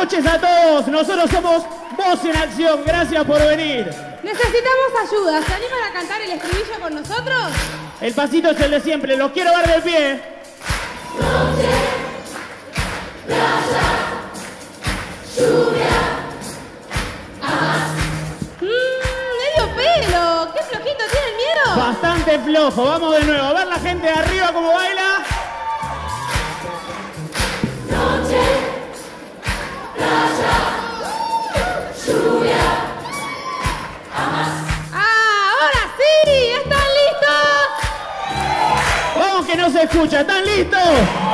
noches a todos. Nosotros somos Voz en Acción. Gracias por venir. Necesitamos ayuda. ¿Se animan a cantar el estribillo con nosotros? El pasito es el de siempre. Los quiero ver de pie. Noche, playa, lluvia, amas. Medio pelo. ¿Qué flojito tienen miedo? Bastante flojo. Vamos de nuevo. A ver la gente de arriba cómo baila. Noche, playa, lluvia, amas. ¡Ahora sí! ¿Están listos? Vamos que no se escucha. ¿Están listos?